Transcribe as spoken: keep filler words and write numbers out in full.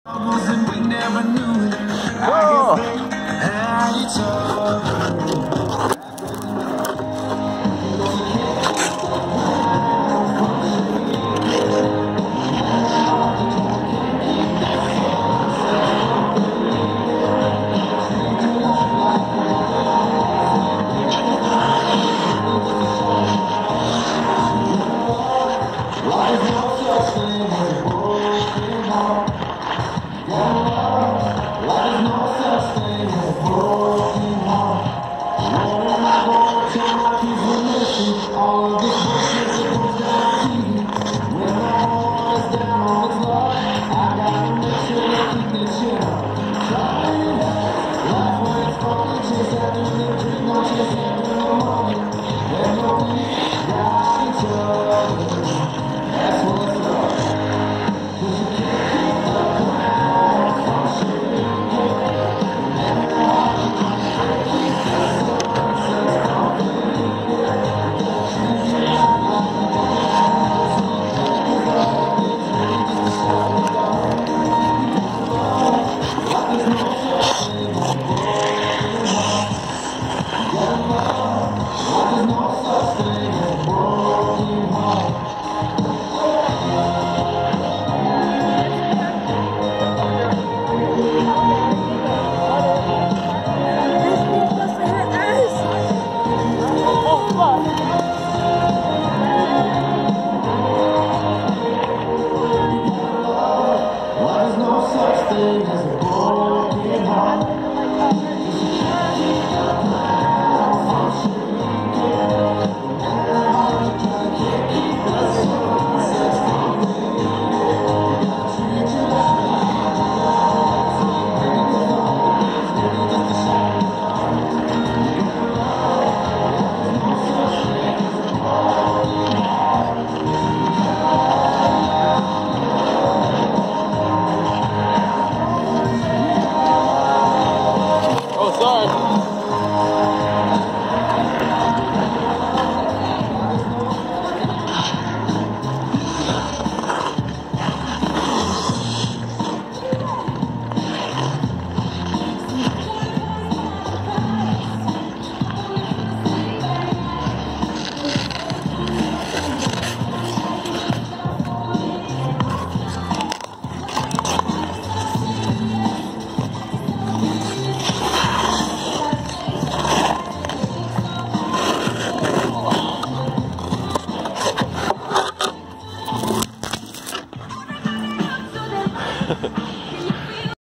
And we never knew how each other. All of this bullshit that goes down T V. When my heart is down on its luck, I gotta make sure I keep this shit up. Trying life when it's funny, chase after the dream, don't chase after the money. There's no peace, got each other. That's what's up. 'Cause you can't keep the crowd from shrinking. And the heart from shrinking. The sunsets coming. There's no such thing as a